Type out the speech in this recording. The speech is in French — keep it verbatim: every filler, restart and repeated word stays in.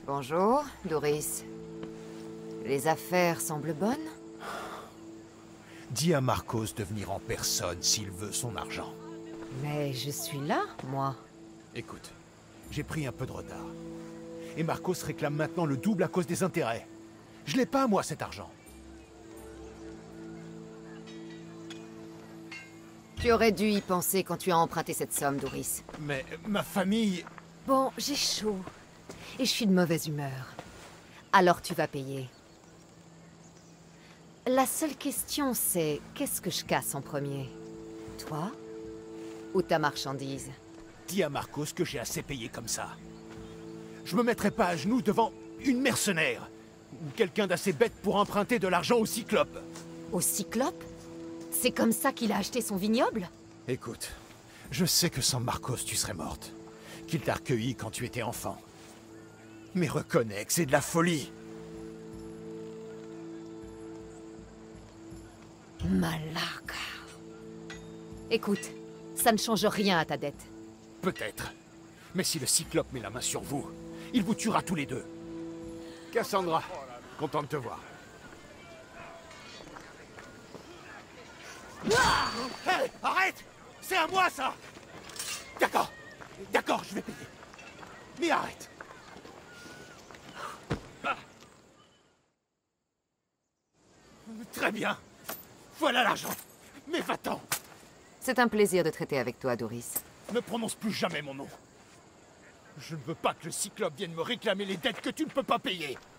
Bonjour, Doris. Les affaires semblent bonnes? Dis à Marcos de venir en personne s'il veut son argent. Mais je suis là, moi. Écoute, j'ai pris un peu de retard. Et Marcos réclame maintenant le double à cause des intérêts. Je l'ai pas, moi, cet argent. Tu aurais dû y penser quand tu as emprunté cette somme, Doris. Mais ma famille... Bon, j'ai chaud. Et je suis de mauvaise humeur. Alors tu vas payer. La seule question, c'est... Qu'est-ce que je casse en premier? Toi? Ou ta marchandise? Dis à Marcos que j'ai assez payé comme ça. Je me mettrai pas à genoux devant une mercenaire. Ou quelqu'un d'assez bête pour emprunter de l'argent au Cyclope. Au Cyclope? C'est comme ça qu'il a acheté son vignoble? Écoute, je sais que sans Marcos tu serais morte. Qu'il t'a recueilli quand tu étais enfant. Mais reconnais que c'est de la folie. Malaka. Écoute, ça ne change rien à ta dette. Peut-être. Mais si le Cyclope met la main sur vous, il vous tuera tous les deux. Cassandra, content de te voir. Hé, arrête! C'est à moi, ça! D'accord, d'accord, je vais payer. Mais arrête! Ah. Très bien. Voilà l'argent. Mais va-t'en! C'est un plaisir de traiter avec toi, Doris. Ne prononce plus jamais mon nom. Je ne veux pas que le Cyclope vienne me réclamer les dettes que tu ne peux pas payer.